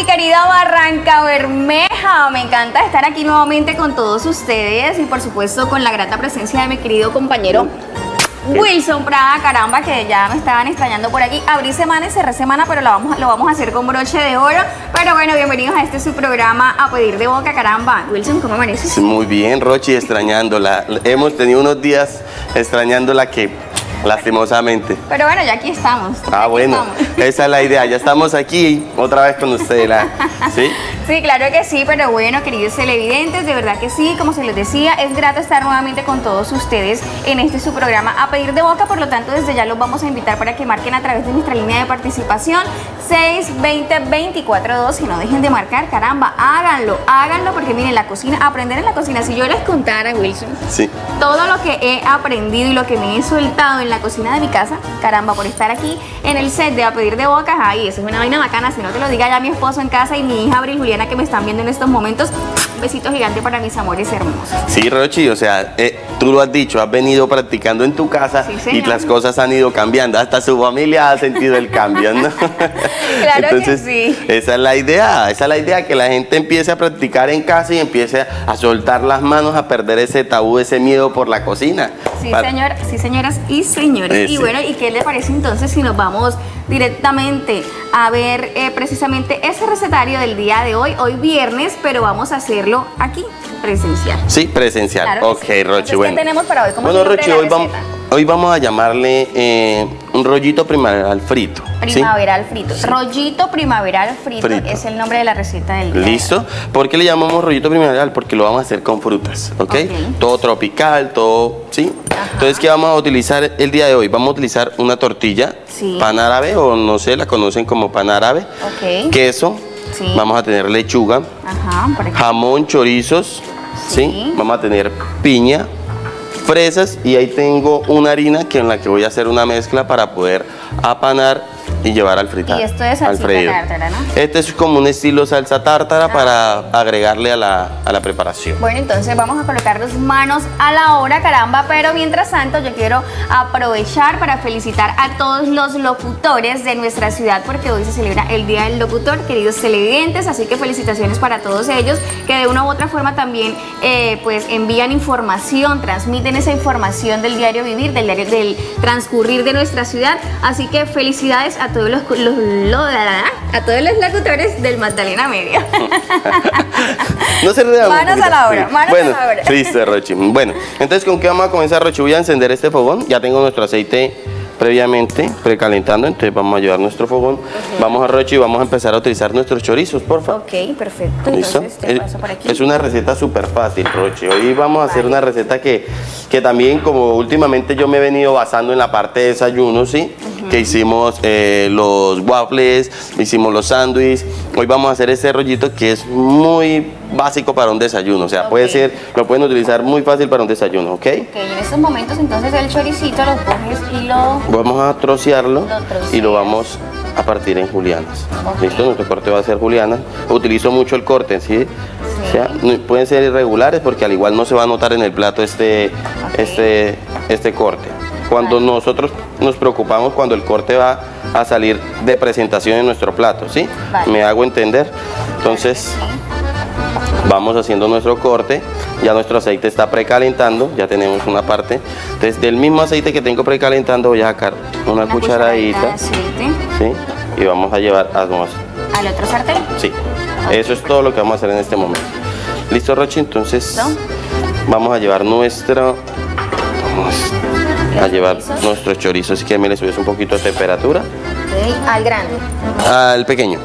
querida Barranca Bermeja, me encanta estar aquí nuevamente con todos ustedes y por supuesto con la grata presencia de mi querido compañero Wilson Prada, caramba, que ya me estaban extrañando por aquí. Abrí semana y cerré semana, pero lo vamos a hacer con broche de oro. Pero bueno, bienvenidos a este su programa A Pedir de Boca, caramba. Wilson, ¿cómo amaneces? Muy bien, Rochi, extrañándola. Hemos tenido unos días extrañándola que... lastimosamente. Pero bueno, ya aquí estamos. Bueno, esa es la idea. Ya estamos aquí otra vez con usted, ¿sí? Sí, claro que sí, pero bueno, queridos televidentes, de verdad que sí, como se les decía, es grato estar nuevamente con todos ustedes en este su programa A Pedir de Boca, por lo tanto desde ya los vamos a invitar para que marquen a través de nuestra línea de participación 620-242 y no dejen de marcar, caramba, háganlo, porque miren, la cocina, aprender en la cocina, si yo les contara, Wilson, sí, todo lo que he aprendido y lo que me he soltado en la cocina de mi casa, caramba, por estar aquí en el set de A Pedir de Boca, ay, eso es una vaina bacana, si no te lo diga ya mi esposo en casa y mi hija Abril Juliana que me están viendo en estos momentos. Besito gigante para mis amores hermosos. Sí, Rochi, o sea, tú lo has dicho, has venido practicando en tu casa, sí, y las cosas han ido cambiando, hasta su familia ha sentido el cambio, ¿no? Claro. Entonces, que sí. Esa es la idea, que la gente empiece a practicar en casa y empiece a soltar las manos, a perder ese tabú, ese miedo por la cocina. Sí, sí, señoras y señores. Y bueno, ¿y qué le parece entonces si nos vamos directamente a ver precisamente ese recetario del día de hoy viernes, pero vamos a hacerlo aquí, presencial? Sí, presencial. Claro, ok, sí. Rochi, bueno. ¿Qué tenemos para hoy? Bueno, Rochi, hoy vamos a llamarle un rollito primaveral frito. Primaveral, ¿sí? Frito. Sí. Rollito primaveral frito es el nombre de la receta del día. ¿Listo? ¿Por qué le llamamos rollito primaveral? Porque lo vamos a hacer con frutas, ¿ok? Todo tropical, todo, ¿sí? Ajá. Entonces, ¿qué vamos a utilizar el día de hoy? Vamos a utilizar una tortilla, sí, pan árabe, o no sé, la conocen como pan árabe, queso, sí, vamos a tener lechuga, ajá, jamón, chorizos, ¿sí? Vamos a tener piña, fresas, y ahí tengo una harina en la que voy a hacer una mezcla para poder apanar y llevar al fritar. Y esto es salsa tártara, ¿no? Este es como un estilo salsa tártara para agregarle a la preparación. Bueno, entonces vamos a colocarnos manos a la obra, caramba, pero mientras tanto yo quiero aprovechar para felicitar a todos los locutores de nuestra ciudad, porque hoy se celebra el Día del Locutor, queridos televidentes, así que felicitaciones para todos ellos, que de una u otra forma también pues envían información, transmiten esa información del diario vivir, del transcurrir de nuestra ciudad, así que felicidades a todos los locutores del Magdalena Media. No se rían. Manos a la obra, manos a la obra. Listo, Rochi. Bueno, entonces, ¿con qué vamos a comenzar, Rochi? Voy a encender este fogón. Ya tengo nuestro aceite previamente precalentando, entonces vamos a llevar nuestro fogón. Vamos a, Rochi, vamos a empezar a utilizar nuestros chorizos, por favor. Ok, perfecto. ¿Listo? Entonces te paso por aquí. Es una receta súper fácil, Rochi. Hoy vamos a hacer una receta que también, como últimamente yo me he venido basando en la parte de desayuno, ¿sí? Que hicimos los waffles, hicimos los sándwiches. Hoy vamos a hacer este rollito que es muy básico para un desayuno, o sea, lo pueden utilizar muy fácil para un desayuno, ¿ok? Ok, en estos momentos entonces el choricito lo coges y lo... Vamos a trocearlo y lo vamos a partir en julianas. ¿Listo? Nuestro corte va a ser juliana. Utilizo mucho el corte, ¿sí? O sea, pueden ser irregulares porque al igual no se va a notar en el plato este corte. Cuando nosotros nos preocupamos cuando el corte va a salir de presentación en nuestro plato, ¿sí? ¿Me hago entender? Entonces, vamos haciendo nuestro corte, ya nuestro aceite está precalentando, ya tenemos una parte. Entonces, del mismo aceite que tengo precalentando voy a sacar una cucharadita de aceite, ¿sí? Y vamos a llevar al otro sartén. Sí, eso es todo lo que vamos a hacer en este momento. ¿Listo, Rochi? Entonces, vamos a llevar nuestros chorizos. Si quieren, me le subes un poquito de temperatura. ¿Al grande? Al pequeño.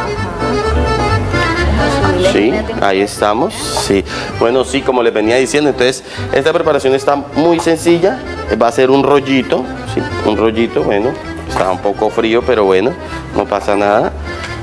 Sí, ahí estamos. Sí. Bueno, sí, como les venía diciendo, entonces esta preparación está muy sencilla. Va a ser un rollito, sí, un rollito, bueno, está un poco frío, pero bueno, no pasa nada.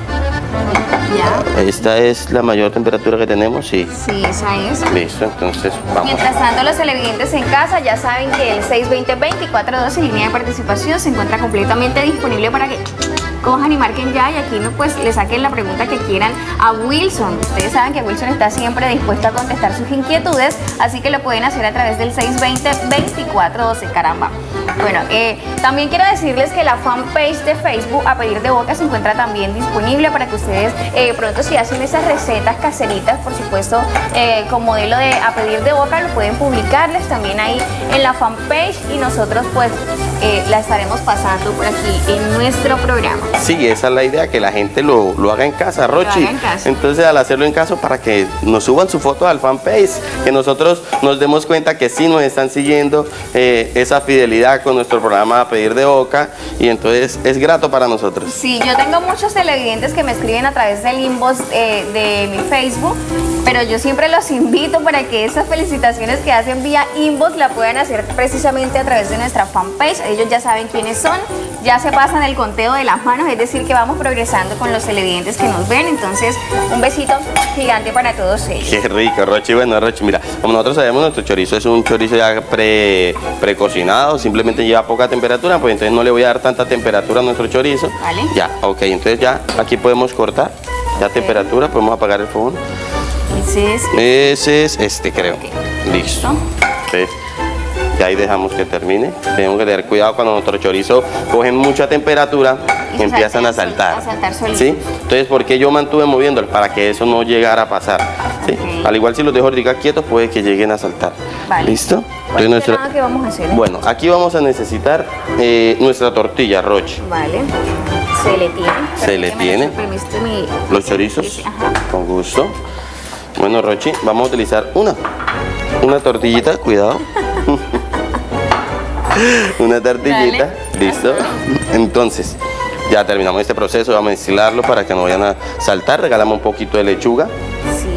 Ya. Esta es la mayor temperatura que tenemos, sí. Sí, esa es. Listo, entonces vamos. Mientras tanto, los televidentes en casa ya saben que el 620-2412 línea de participación se encuentra completamente disponible para que cojan y marquen ya, y aquí pues le saquen la pregunta que quieran a Wilson. Ustedes saben que Wilson está siempre dispuesto a contestar sus inquietudes, así que lo pueden hacer a través del 620-2412, caramba. Bueno, también quiero decirles que la fanpage de Facebook A Pedir de Boca se encuentra también disponible para que ustedes pronto, si hacen esas recetas caseritas, por supuesto, con modelo de A Pedir de Boca, lo pueden publicarles también ahí en la fanpage y nosotros pues la estaremos pasando por aquí en nuestro programa. Sí, esa es la idea, que la gente lo haga en casa, Rochi. Lo haga en casa. Entonces, al hacerlo en casa, para que nos suban su foto al fanpage, que nosotros nos demos cuenta que sí nos están siguiendo esa fidelidad con nuestro programa A Pedir de Boca, y entonces es grato para nosotros. Sí, yo tengo muchos televidentes que me escriben a través del inbox de mi Facebook, pero yo siempre los invito para que esas felicitaciones que hacen vía inbox la puedan hacer precisamente a través de nuestra fanpage. Ellos ya saben quiénes son, ya se pasan el conteo de las manos, es decir que vamos progresando con los televidentes que nos ven. Entonces, un besito gigante para todos ellos. Qué rico, Rochi. Bueno, Rochi, mira, como nosotros sabemos, nuestro chorizo es un chorizo ya precocinado, simplemente lleva poca temperatura, pues entonces no le voy a dar tanta temperatura a nuestro chorizo. Vale. Ya, ok, entonces ya aquí podemos cortar, ya temperatura, podemos apagar el fogón. Ese es este, creo. Okay. Listo. Entonces, y ahí dejamos que termine. Tenemos que tener cuidado cuando nuestro chorizo cogen mucha temperatura y empiezan a saltar. ¿Sí? Entonces, ¿por qué yo mantuve moviéndolo? Para que eso no llegara a pasar. ¿Sí? Okay. Al igual si los dejo ahorita quietos, puede que lleguen a saltar. Vale. ¿Listo? Entonces, ¿qué vamos a hacer? Bueno, aquí vamos a necesitar nuestra tortilla, Rochi. Vale. Se le tiene. Se le tiene. Los chorizos. Ajá. Con gusto. Bueno, Rochi, vamos a utilizar una tortillita, cuidado. Una tortillita, dale. listo. Entonces, ya terminamos este proceso, vamos a mezclarlo para que no vayan a saltar. Regalamos un poquito de lechuga. Sí.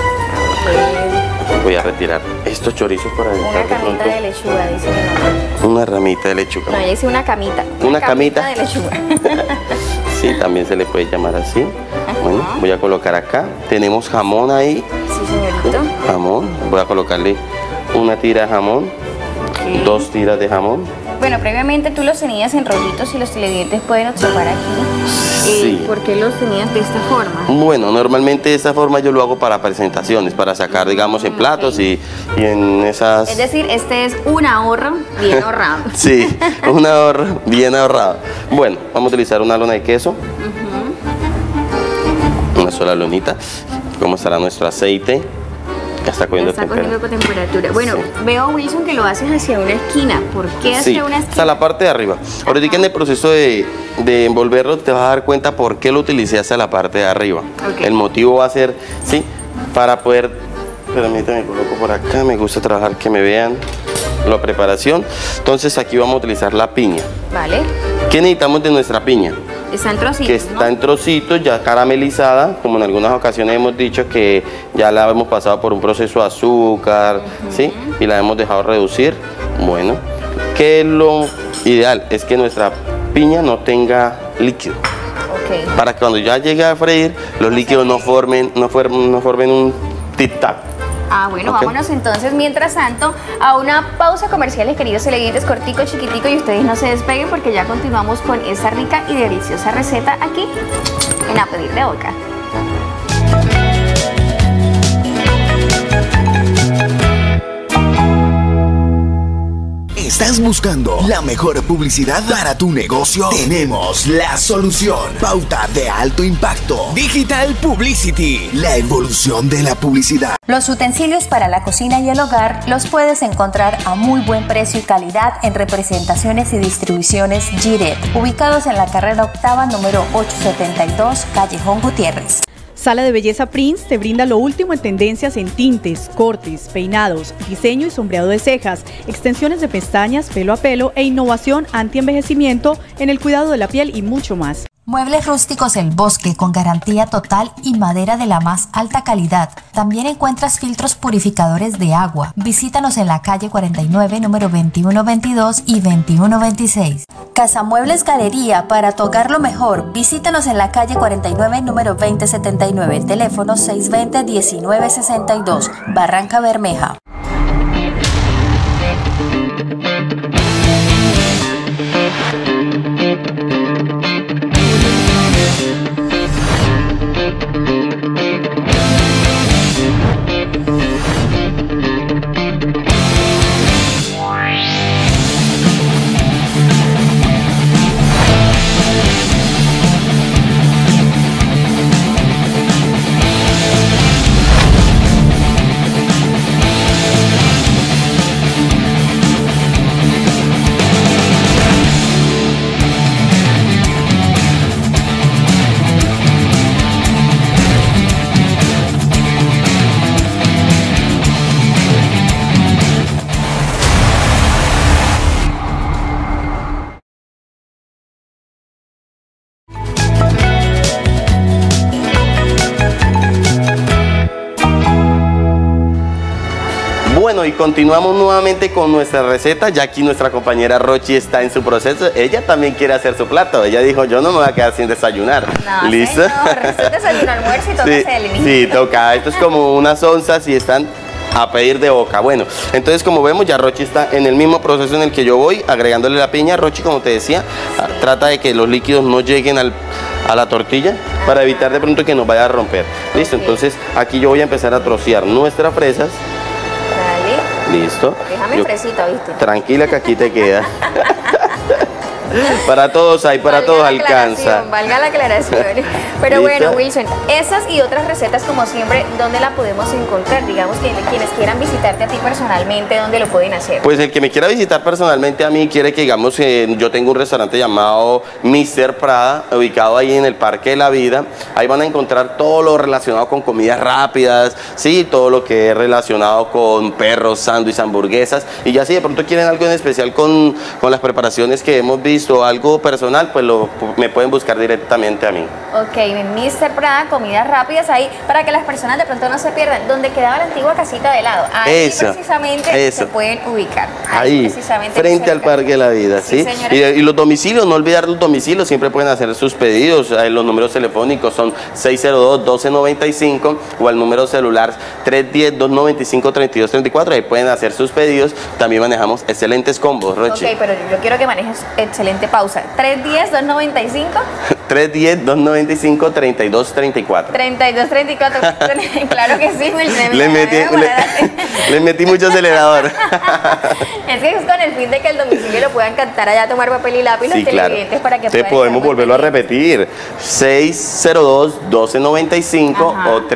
Voy a retirar estos chorizos por ahí. Una camita de lechuga, dice mi mamá. Una ramita de lechuga. No, ella dice una camita. Una camita de lechuga. Sí, también se le puede llamar así. Bueno, voy a colocar acá. Tenemos jamón ahí. Sí, señorito. Jamón. Voy a colocarle una tira de jamón. Okay. 2 tiras de jamón. Bueno, previamente tú los tenías en rollitos y los televidentes pueden observar aquí. Sí. ¿Por qué los tenías de esta forma? Bueno, normalmente de esta forma yo lo hago para presentaciones, para sacar, digamos, en platos y en esas... Es decir, este es un ahorro bien ahorrado. Sí, un ahorro bien ahorrado. Bueno, vamos a utilizar una lona de queso. Una sola lonita. ¿Cómo estará nuestro aceite? Ya está cogiendo temperatura. Bueno, sí. Veo, Wilson, que lo haces hacia una esquina. ¿Por qué hacia una esquina? Hasta la parte de arriba. Ahorita en el proceso de envolverlo te vas a dar cuenta por qué lo utilicé hacia la parte de arriba. Okay. El motivo va a ser, sí, para poder... Permítanme, coloco por acá. Me gusta trabajar que me vean la preparación. Entonces aquí vamos a utilizar la piña. Vale. ¿Qué necesitamos de nuestra piña? Está en trocitos, que está ¿no? en trocitos, ya caramelizada, como en algunas ocasiones hemos dicho que ya la hemos pasado por un proceso de azúcar, ¿sí? Y la hemos dejado reducir. Bueno, que lo ideal es que nuestra piña no tenga líquido. Okay. Para que cuando ya llegue a freír, los líquidos no formen un tic-tac. Ah, bueno, Okay. Vámonos entonces, mientras tanto, a una pausa comercial, queridos televidentes, cortico, chiquitico, y ustedes no se despeguen porque ya continuamos con esta rica y deliciosa receta aquí en A Pedir de Boca. ¿Estás buscando la mejor publicidad para tu negocio? Tenemos la solución. Pauta de alto impacto. Digital Publicity. La evolución de la publicidad. Los utensilios para la cocina y el hogar los puedes encontrar a muy buen precio y calidad en representaciones y distribuciones Giret, ubicados en la carrera octava número 872, Callejón Gutiérrez. Sala de Belleza Prince te brinda lo último en tendencias en tintes, cortes, peinados, diseño y sombreado de cejas, extensiones de pestañas, pelo a pelo e innovación anti-envejecimiento en el cuidado de la piel y mucho más. Muebles rústicos El Bosque con garantía total y madera de la más alta calidad. También encuentras filtros purificadores de agua. Visítanos en la calle 49, número 2122 y 2126. Casa Muebles Galería, para tu hogar lo mejor. Visítanos en la calle 49, número 2079. Teléfono 620-1962. Barranca Bermeja. bueno, y continuamos nuevamente con nuestra receta. Ya aquí nuestra compañera Rochi está en su proceso. Ella también quiere hacer su plato. Ella dijo, yo no me voy a quedar sin desayunar. No, ¿Listo? señor, esto es desayuno, almuerzo y toca Sí, el inicio. sí, toca. Esto es como unas onzas y están a pedir de boca. Bueno, entonces como vemos ya Rochi está en el mismo proceso en el que yo voy, agregándole la piña. Rochi, como te decía, trata de que los líquidos no lleguen a la tortilla para evitar de pronto que nos vaya a romper. Listo, Ok. entonces aquí yo voy a empezar a trocear nuestras fresas. Dale. Listo. Déjame Yo- fresita, ¿viste? Tranquila que aquí te queda. Para todos hay, para Valga todos la alcanza. aclaración, Valga la aclaración. Pero ¿Listo? bueno, Wilson, esas y otras recetas, como siempre, ¿dónde la podemos encontrar? Digamos que quienes quieran visitarte a ti personalmente, ¿dónde lo pueden hacer? Pues el que me quiera visitar personalmente a mí quiere que, digamos, yo tengo un restaurante llamado Mr. Prada, ubicado ahí en el Parque de la Vida. Ahí van a encontrar todo lo relacionado con comidas rápidas, sí, todo lo que es relacionado con perros, sándwiches, hamburguesas. Y ya si de pronto quieren algo en especial con las preparaciones que hemos visto, algo personal, pues me pueden buscar directamente a mí. Ok, en Mr. Prada, comidas rápidas ahí, para que las personas de pronto no se pierdan. Donde quedaba la antigua casita de helado. Ahí Eso, precisamente eso. se pueden ubicar. Ahí, precisamente frente al cerca. Parque de la Vida, ¿sí? Sí, señora. Y los domicilios, no olvidar los domicilios, siempre pueden hacer sus pedidos. Los números telefónicos son 602-1295 o el número celular 310-295-3234. Ahí pueden hacer sus pedidos. También manejamos excelentes combos, Rochi. Ok, pero yo quiero que manejes excelente pausa. 310-295. 310-295-3234. 3234. Claro que sí, Wilson. Le metí mucho acelerador. Es que es con el fin de que el domicilio lo puedan cantar allá, tomar papel y lápiz Sí, los claro. televidentes para que Te puedan podemos estar muy volverlo a pendientes. repetir. 602-1295 Ajá. o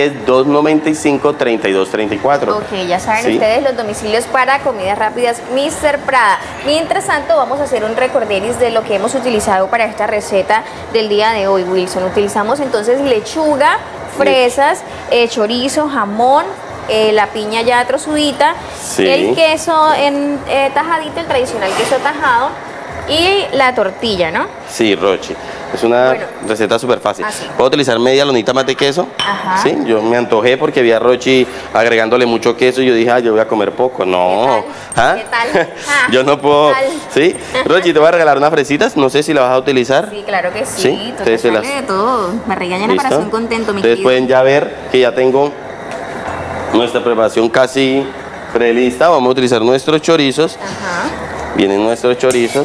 310-295-3234. Ok, ya saben ¿Sí? ustedes los domicilios para comidas rápidas Mr. Prada. Mientras tanto, vamos a hacer un recorderis de lo que hemos utilizado para esta receta del día de hoy, Wilson. Utilizamos entonces lechuga, fresas, chorizo, jamón, la piña ya trozudita, Sí. el queso en tajadito, el tradicional queso tajado, y la tortilla, ¿no? Sí, Rochi. Es una Bueno. receta súper fácil. Así. ¿Puedo utilizar media lonita más de queso? Ajá. Sí, yo me antojé porque vi a Rochi agregándole mucho queso y yo dije, yo voy a comer poco. No. ¿Qué tal? ¿Ah? ¿Qué tal? Ah, Yo no puedo. ¿qué tal? Sí. Rochi, te voy a regalar unas fresitas. No sé si las vas a utilizar. Sí, claro que Sí, sí. Tú entonces se sale las- de todo. Me regañan para ¿Listo? ser contento, mi Ustedes querido. pueden ya ver que ya tengo nuestra preparación casi prelista. Vamos a utilizar nuestros chorizos. Ajá. Vienen nuestros chorizos.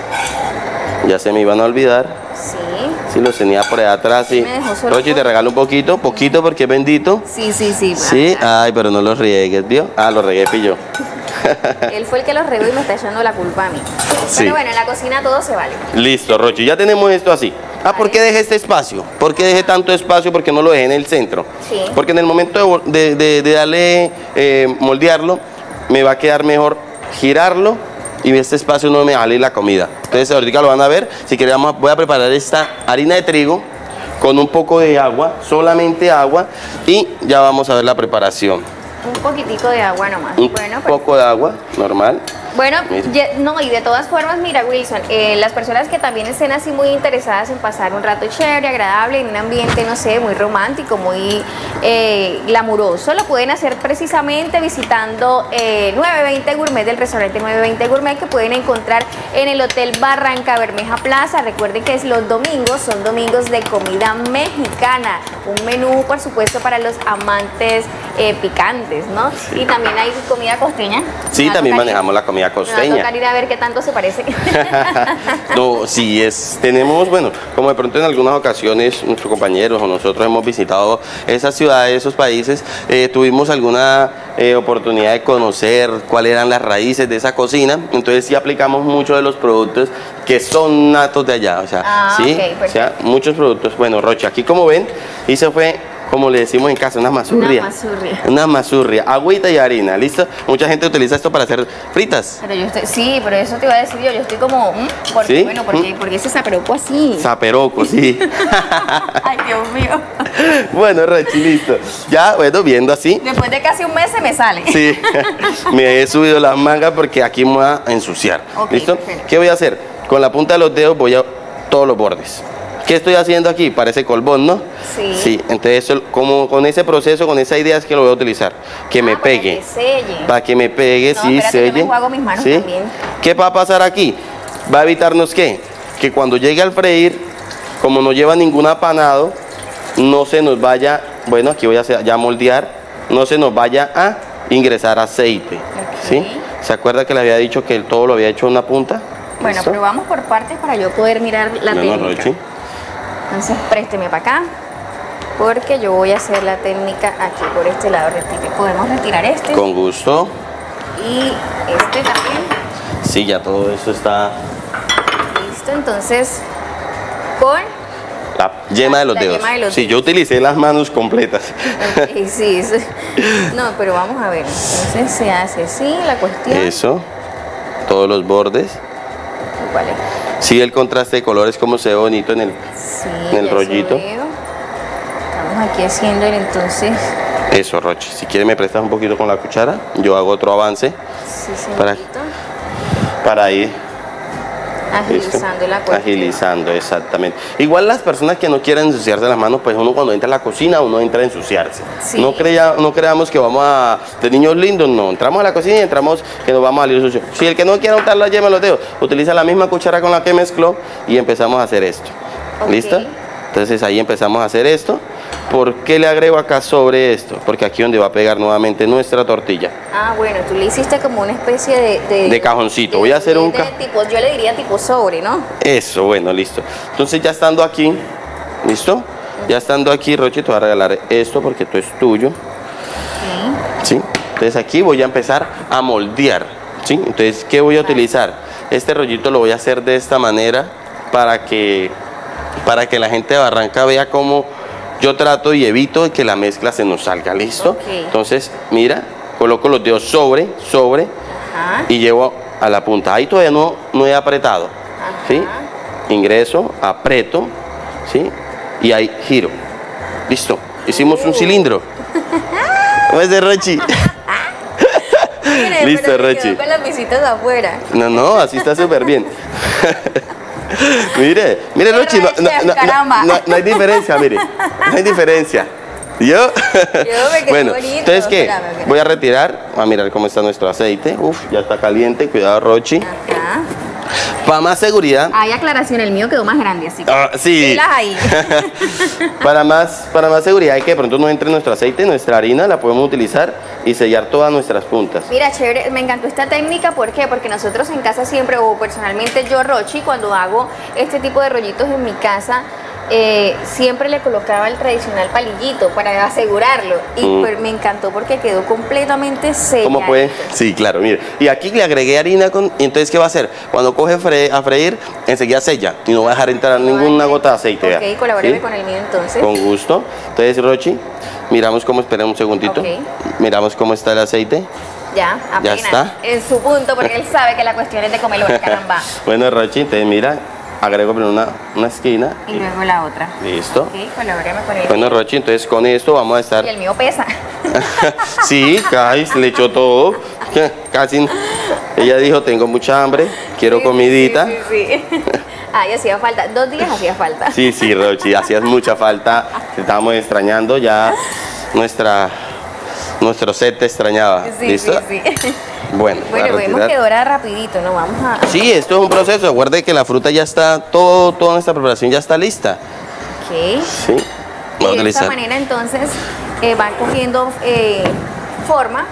Ya se me iban a olvidar. Sí. Si los tenía por allá atrás. Sí. Me dejó solo Rochi, te regalo un poquito porque es bendito. Sí, sí, sí. Sí, ay, pero no los riegues, ¿vio? Ah, los regué, pillo. Él fue el que los regó y me está echando la culpa a mí. Sí. Pero bueno, en la cocina todo se vale. Listo, Rochi, ya tenemos esto así. Ah, ¿por qué dejé este espacio? ¿Por qué dejé tanto espacio? Porque no lo dejé en el centro. Sí. Porque en el momento de darle, moldearlo, me va a quedar mejor girarlo y este espacio no me jale la comida. Entonces ahorita lo van a ver. Si quieren, voy a preparar esta harina de trigo con un poco de agua, solamente agua, y ya vamos a ver la preparación. Un poquitico de agua nomás. Un Bueno, pues, poco de agua, normal. bueno, Mira. no, y de todas formas, mira, Wilson, las personas que también estén así muy interesadas en pasar un rato chévere, agradable, en un ambiente, no sé, muy romántico, muy glamuroso, lo pueden hacer precisamente visitando 920 Gourmet, del restaurante 920 Gourmet, que pueden encontrar en el Hotel Barranca Bermeja Plaza. Recuerden que los domingos son domingos de comida mexicana, un menú, por supuesto, para los amantes picantes, ¿no? Sí. Y también hay comida costeña. Sí, Me va a también tocar manejamos la comida Me va a costeña. tocar ir a ver qué tanto se parece. No, sí tenemos, bueno, como de pronto en algunas ocasiones nuestros compañeros o nosotros hemos visitado esas ciudades, esos países, tuvimos alguna oportunidad de conocer cuáles eran las raíces de esa cocina, entonces sí aplicamos muchos de los productos que son natos de allá, o sea, sí, ok, o sea, muchos productos. Bueno, Rocha, aquí como ven, hice fue, como le decimos en casa, una mazurria. Una mazurria. Una mazurria, agüita y harina, ¿listo? Mucha gente utiliza esto para hacer fritas. Pero yo estoy, sí, pero eso te iba a decir yo estoy como, ¿por qué? ¿Sí? Bueno, porque ese zaperoco así. Zaperoco, sí. Ay, Dios mío. Bueno, Rochi, listo. Ya, bueno, viendo así. Después de casi un mes se me sale. Sí, me he subido las mangas porque aquí me voy a ensuciar. Ok, ¿Listo? perfecto. ¿Qué voy a hacer? Con la punta de los dedos voy a todos los bordes. ¿Qué estoy haciendo aquí? Parece colbón, ¿no? Sí. Sí, entonces como con ese proceso, con esa idea es que lo voy a utilizar. Que me pegue. Para que selle. Para que me pegue, No, sí, espérate, yo me selle. enjuago mis manos también. ¿Qué va a pasar aquí? Va a evitarnos ¿qué? Que cuando llegue al freír, como no lleva ningún apanado, no se nos vaya, bueno, aquí voy a ya moldear, no se nos vaya a ingresar aceite. ¿Sí? ¿Se acuerda que le había dicho que todo lo había hecho en una punta? Bueno, ¿Listo? pero vamos por partes para yo poder mirar la técnica. Rochi. Entonces, présteme para acá, porque yo voy a hacer la técnica aquí por este lado. Podemos retirar este Con gusto. y este también. Sí, ya todo eso está. Listo, entonces, con... La yema de los La dedos. yema de los Sí, dedos. yo utilicé las manos completas. Ok, sí, no, pero vamos a ver. Entonces se hace así la cuestión. Eso. Todos los bordes. Vale. Sí, el contraste de colores como se ve bonito en el. Sí, En el ya rollito. eso veo. Estamos aquí haciendo el entonces. Eso, Rochi. Si quiere me prestas un poquito con la cuchara. Yo hago otro avance Sí, Para- señorito. para ir Agilizando la cuestión. agilizando, exactamente. Igual las personas que no quieren ensuciarse las manos, pues uno cuando entra a la cocina, uno entra a ensuciarse. Sí. No creamos que vamos a, de niños lindos, no. Entramos a la cocina y entramos que nos vamos a salir sucio. Si el que no quiera untar la yema de los dedos, utiliza la misma cuchara con la que mezcló y empezamos a hacer esto. Ok. ¿Listo? Entonces ahí empezamos a hacer esto. ¿Por qué le agrego acá sobre esto? Porque aquí donde va a pegar nuevamente nuestra tortilla. Ah, bueno, tú le hiciste como una especie de cajoncito. Voy a hacer un tipo, yo le diría tipo sobre, ¿no? Eso, bueno, listo. Entonces ya estando aquí, ¿listo? Ya estando aquí, Rochi, te voy a regalar esto porque esto es tuyo. ¿Sí? Entonces aquí voy a empezar a moldear. ¿Sí? Entonces, ¿qué voy a utilizar? Este rollito lo voy a hacer de esta manera para que la gente de Barranca vea cómo yo trato y evito que la mezcla se nos salga. ¿Listo? Ok. Entonces, mira, coloco los dedos sobre Ajá. y llevo a la punta. Ahí todavía no he apretado. ¿Sí? Ingreso, aprieto, ¿sí? Y ahí giro. Listo. Hicimos un cilindro. ¿Cómo es de Rochi? Mire, Listo, pero me Rochi. quedó con las visitas afuera. No, así está súper bien. mire, Qué Rochi, chef, caramba. no hay diferencia, mire. No hay diferencia. ¿Yo? me quedé Bueno, bonito. entonces, ¿qué? Espérame, ok. Voy a retirar, a mirar cómo está nuestro aceite. Uf, ya está caliente, cuidado, Rochi. Ajá. Para más seguridad. Hay aclaración, el mío quedó más grande, así que Sí. pilas ahí. para más seguridad, y que de pronto no entre nuestro aceite, nuestra harina, la podemos utilizar y sellar todas nuestras puntas. Mira, chévere, me encantó esta técnica, ¿por qué? Porque nosotros en casa siempre, o personalmente yo, Rochi, cuando hago este tipo de rollitos en mi casa, siempre le colocaba el tradicional palillito para asegurarlo. Y pues, me encantó porque quedó completamente sellado. ¿Cómo puede? Sí, claro, mire. Y aquí le agregué harina, y entonces, ¿qué va a hacer? Cuando coge a freír, enseguida sella y no va a dejar entrar ninguna gota de aceite. Ok, vea. colabóreme ¿Sí? con el mío entonces. Con gusto. Entonces, Rochi, miramos cómo, espera un segundito. Ok. Miramos cómo está el aceite. Ya, apenas. está. En su punto, porque él sabe que la cuestión es de comerlo, caramba. Bueno, Rochi, entonces mira, agrego primero una esquina. Y luego la otra. Listo. Ok, colabóreme con el Bueno, Rochi, entonces con esto vamos a estar... Y el mío pesa. Sí, casi le echó todo. Casi. Ella dijo, tengo mucha hambre, quiero comidita. Sí. Ay, hacía falta. 2 días hacía falta. Sí, Rochi, hacías mucha falta. Te estábamos extrañando ya. Nuestro set te extrañaba. Sí, ¿Listo? sí. Bueno, voy a Bueno, vemos retirar. que dora rapidito, ¿no? Vamos a... Sí, esto es un proceso. Recuerde que la fruta ya está, toda nuestra preparación ya está lista. Ok. Sí. Voy a Y de esta utilizar manera entonces van cogiendo forma.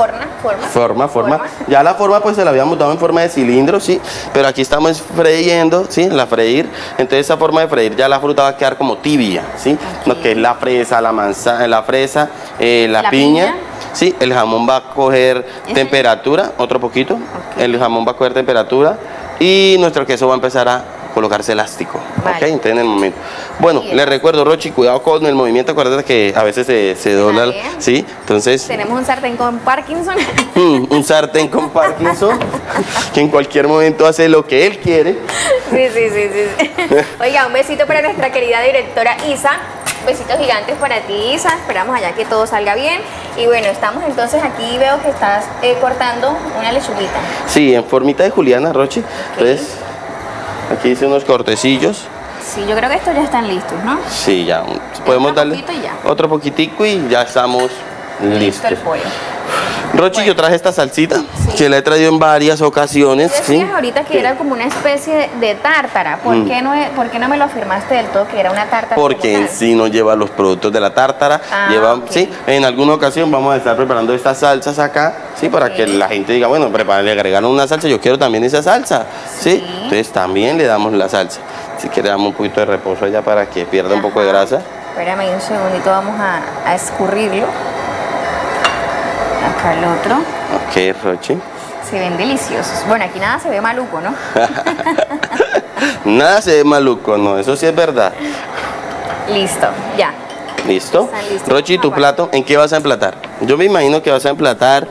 Ya la forma pues se la habíamos dado en forma de cilindro, sí, pero aquí estamos freíendo, sí, la freír. Entonces esa forma de freír ya la fruta va a quedar como tibia, sí, lo que es la fresa, la manzana, la fresa, la piña. Sí, el jamón va a coger temperatura, otro poquito. Ok. El jamón va a coger temperatura y nuestro queso va a empezar a colocarse elástico. Vale. Ok, entonces en el momento. Bueno, Bien. le recuerdo, Rochi, cuidado con el movimiento, acuérdate que a veces se dobla, bien. sí, entonces Tenemos un sartén con Parkinson. un sartén con Parkinson que en cualquier momento hace lo que él quiere. Sí. Oiga, un besito para nuestra querida directora Isa. Besitos gigantes para ti, Isa. Esperamos allá que todo salga bien. Y bueno, estamos entonces aquí, veo que estás cortando una lechuguita. Sí, en formita de juliana, Rochi. Entonces, aquí hice unos cortecillos. Sí, yo creo que estos ya están listos, ¿no? Sí, ya. Podemos Otro darle poquito y ya. otro poquitico y ya estamos Listo listos. el pollo. Rochi, yo traje esta salsita que la he traído en varias ocasiones. Decías ¿sí? ahorita que era como una especie de tártara. ¿Por qué no me lo afirmaste del todo que era una tártara? Porque como en tal? sí no lleva los productos de la tártara. Lleva, ok. sí, en alguna ocasión vamos a estar preparando estas salsas acá, sí, para que la gente diga, bueno, le agregaron una salsa, yo quiero también esa salsa, sí. Entonces también le damos la salsa. Si quiere damos un poquito de reposo allá para que pierda un poco de grasa. Espérame un segundito, vamos a escurrirlo. Acá el otro. Ok, Rochi. Se ven deliciosos. Bueno, aquí nada se ve maluco, ¿no? Nada se ve maluco, no, eso sí es verdad. Listo, ya. ¿Listo? Están listos. Rochi, ¿tu plato en qué vas a emplatar? Yo me imagino que vas a emplatar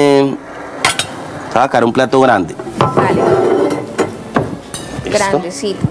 a sacar un plato grande. Vale. ¿Listo? Grandecito.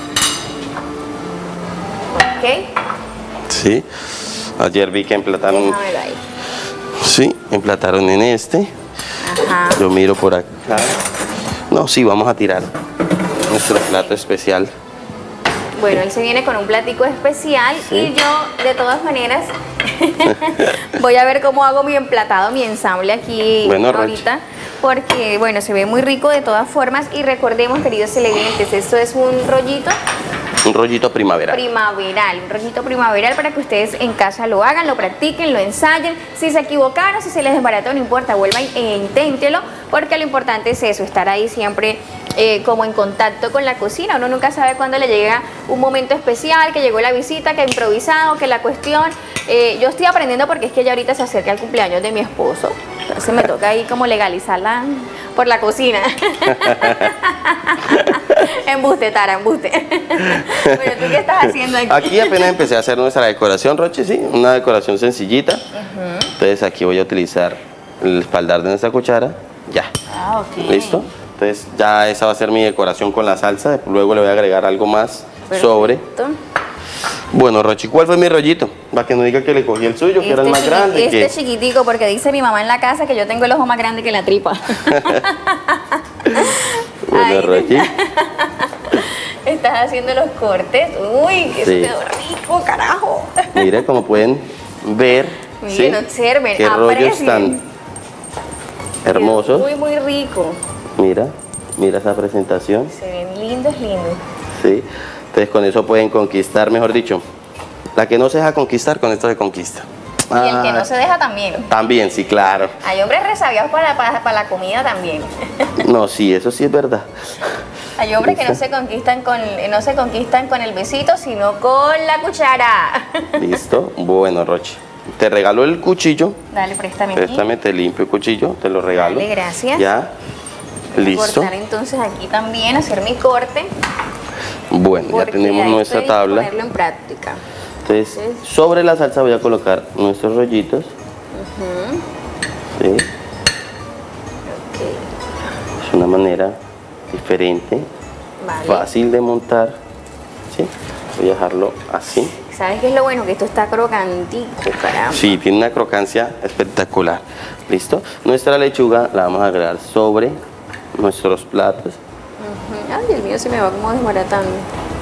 Ok. Sí. Ayer vi que emplataron. Déjamelo ahí. Sí, emplataron en este. Ajá. Yo miro por acá. No, sí, vamos a tirar nuestro plato especial. Bueno, él se viene con un platico especial y yo, de todas maneras, voy a ver cómo hago mi emplatado, mi ensamble aquí Bueno, ahorita. Porque, bueno, se ve muy rico de todas formas. Y recordemos, queridos televidentes, esto es un rollito Un rollito primaveral. un rollito primaveral para que ustedes en casa lo hagan, lo practiquen, lo ensayen. Si se equivocaron, si se les desbarató, no importa, vuelvan e inténtelo, porque lo importante es eso, estar ahí siempre como en contacto con la cocina. Uno nunca sabe cuándo le llega un momento especial, que llegó la visita, que improvisado, que la cuestión. Yo estoy aprendiendo porque es que ya ahorita se acerca el cumpleaños de mi esposo, entonces me toca ahí como legalizarla por la cocina. Embuste, Tara, embuste. Bueno, ¿tú qué estás haciendo aquí? Aquí apenas empecé a hacer nuestra decoración, Rochi, sí, una decoración sencillita. Entonces aquí voy a utilizar el espaldar de nuestra cuchara. Ya. Ah, ok. ¿Listo? Entonces ya esa va a ser mi decoración con la salsa. Luego le voy a agregar algo más sobre. Perfecto. Bueno, Rochi, ¿cuál fue mi rollito? Para que no diga que le cogí el suyo, que era el más grande. Este chiquitico, porque dice mi mamá en la casa que yo tengo el ojo más grande que la tripa. Bueno, Ay, Rochi. Estás haciendo los cortes. Uy, que Sí. quedó rico, carajo. Mire, como pueden ver, Miren, observen, qué rollos aprecien. tan hermosos. Muy, muy rico. Mira, mira esa presentación. Se ven lindos, lindos. Sí. Entonces con eso pueden conquistar, mejor dicho. La que no se deja conquistar, con esto se conquista. Y el que no se deja también. También, sí, claro. Hay hombres resabiados para la comida también. No, sí, eso sí es verdad. Hay hombres que no se conquistan con el besito, sino con la cuchara. ¿Listo? Bueno, Rochi. Te regalo el cuchillo. Dale, préstame aquí. Préstame, te limpio el cuchillo, te lo regalo. Dale, gracias. Ya. Listo. Cortar entonces aquí también, hacer mi corte. Bueno, ya porque tenemos ahí nuestra estoy tabla. ponerlo en práctica. Entonces, sobre la salsa voy a colocar nuestros rollitos. Sí. Es una manera diferente, Vale. fácil de montar. ¿Sí? Voy a dejarlo así. ¿Sabes qué es lo bueno? Que esto está crocantico, caramba. Sí, tiene una crocancia espectacular. ¿Listo? Nuestra lechuga la vamos a agregar sobre nuestros platos. Ay, el mío se me va como desbaratando.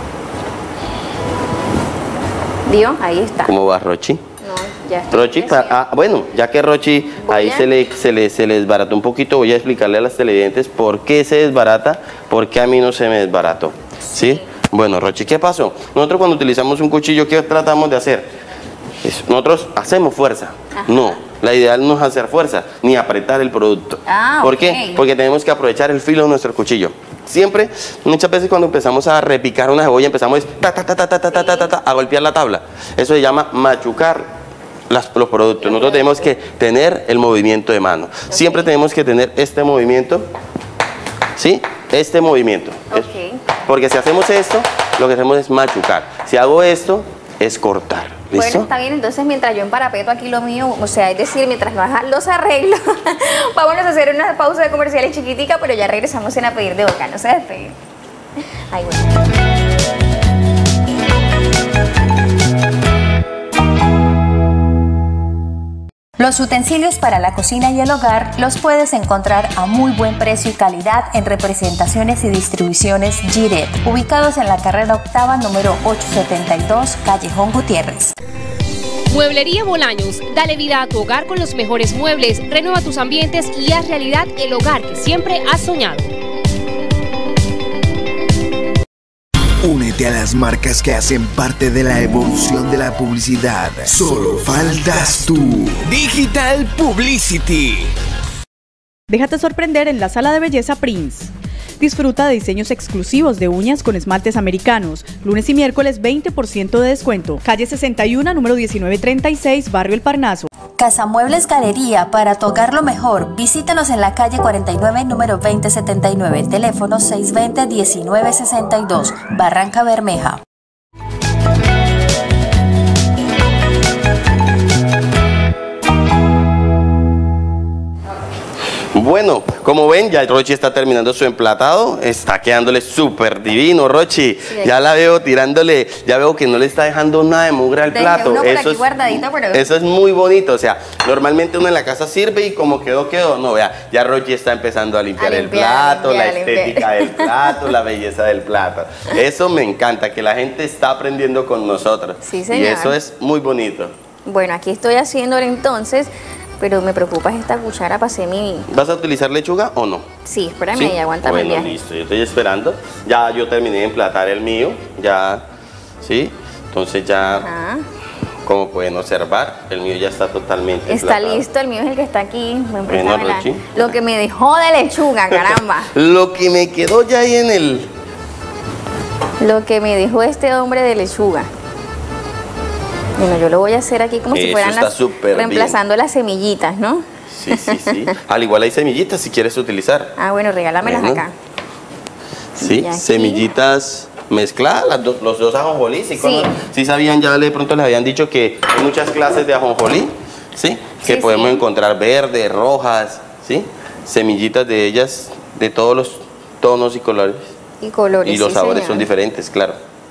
¿Vio? Ahí está. ¿Cómo va, Rochi? No, ya está. Rochi, bueno, ya que Rochi ahí se le desbarató un poquito, voy a explicarle a las televidentes por qué se desbarata, por qué a mí no se me desbarató. ¿Sí? Bueno, Rochi, ¿qué pasó? Nosotros cuando utilizamos un cuchillo, ¿qué tratamos de hacer? Nosotros hacemos fuerza. No, la idea no es hacer fuerza, ni apretar el producto. ¿Por qué? Porque tenemos que aprovechar el filo de nuestro cuchillo. Siempre, muchas veces cuando empezamos a repicar una cebolla, empezamos a golpear la tabla. Eso se llama machucar los productos. Nosotros tenemos que tener el movimiento de mano. Siempre tenemos que tener este movimiento, ¿sí? Este movimiento. Porque si hacemos esto, lo que hacemos es machucar. Si hago esto, es cortar. ¿Listo? Bueno, está bien, entonces mientras yo emparapeto aquí lo mío, o sea, es decir, mientras los arreglo, vámonos a hacer una pausa de comerciales chiquitica, pero ya regresamos en A Pedir de Boca, no se despeguen. Ay, bueno. Los utensilios para la cocina y el hogar los puedes encontrar a muy buen precio y calidad en representaciones y distribuciones Giret, ubicados en la carrera octava número 872, Callejón Gutiérrez. Mueblería Bolaños, dale vida a tu hogar con los mejores muebles, renueva tus ambientes y haz realidad el hogar que siempre has soñado. Únete a las marcas que hacen parte de la evolución de la publicidad. Solo faltas tú. Digital Publicity. Déjate sorprender en la sala de belleza Prince. Disfruta de diseños exclusivos de uñas con esmaltes americanos. Lunes y miércoles 20% de descuento. Calle 61, número 1936, Barrio El Parnaso. Casa Muebles Galería, para tu hogar lo mejor. Visítanos en la calle 49, número 2079, teléfono 620-1962, Barranca Bermeja. Bueno, como ven, ya Rochi está terminando su emplatado, está quedándole súper divino, Rochi. Sí, ya la veo tirándole, ya veo que no le está dejando nada de mugre al plato. Uno por aquí guardadito, pero... Eso es muy bonito, o sea, normalmente uno en la casa sirve y como quedó. No, vea, ya Rochi está empezando a limpiar el plato, la estética del plato, la belleza del plato. Eso me encanta, que la gente está aprendiendo con nosotros. Sí, señor. Y eso es muy bonito. Bueno, aquí estoy haciéndolo entonces. Pero me preocupa esta cuchara para hacer mi... ¿Vas a utilizar lechuga o no? Sí, espérame, ¿sí? Aguántame el viaje. Listo, yo estoy esperando. Ya yo terminé de emplatar el mío, ya, ¿sí? Entonces ya, como pueden observar, el mío ya está totalmente Está emplatado. Listo, el mío es el que está aquí. Bueno, Rochi. Lo que me dejó de lechuga, caramba. Lo que me quedó ya ahí en el... Lo que me dejó este hombre de lechuga. Bueno, yo lo voy a hacer aquí como si fueran reemplazando las semillitas, ¿no? Sí. Al igual hay semillitas si quieres utilizar. Ah, bueno, regálamelas acá. Sí, semillitas mezcladas, los dos ajonjolí. Sí sabían, ya de pronto les habían dicho que hay muchas clases de ajonjolí, ¿sí? Que podemos encontrar verdes, rojas, ¿sí? Semillitas de ellas de todos los tonos y colores. Y los sabores son diferentes, claro.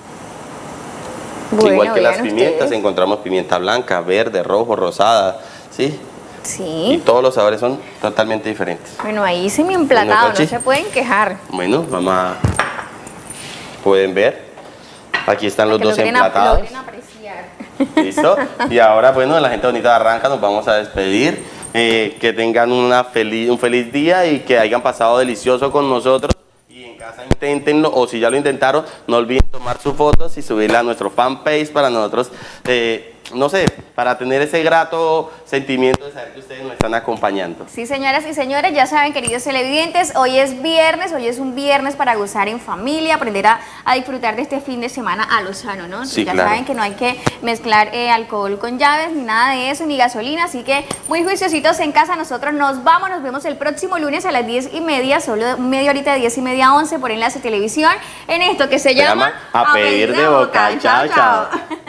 Bueno, igual que las pimientas, encontramos pimienta blanca, verde, rojo, rosada, ¿sí? Sí. Y todos los sabores son totalmente diferentes. Bueno, ahí hice mi emplatado, no se pueden quejar. Bueno, vamos a... Pueden ver, aquí están los dos emplatados. ¿Listo? Y ahora, bueno, la gente bonita de Barranca, nos vamos a despedir. Que tengan un feliz día y que hayan pasado delicioso con nosotros. Inténtenlo, o si ya lo intentaron, no olviden tomar sus fotos y subirla a nuestro fanpage para nosotros, no sé, para tener ese grato sentimiento de saber que ustedes nos están acompañando. Sí, señoras y señores, ya saben, queridos televidentes, hoy es viernes, hoy es un viernes para gozar en familia, aprender a disfrutar de este fin de semana a lo sano, ¿no? Sí, ya claro. Saben que no hay que mezclar alcohol con llaves, ni nada de eso, ni gasolina, así que muy juiciositos en casa. Nosotros nos vamos, nos vemos el próximo lunes a las 10:30, solo media horita de 10:30 a 11 por Enlace Televisión, en esto que se llama A Pedir de Boca. Chao.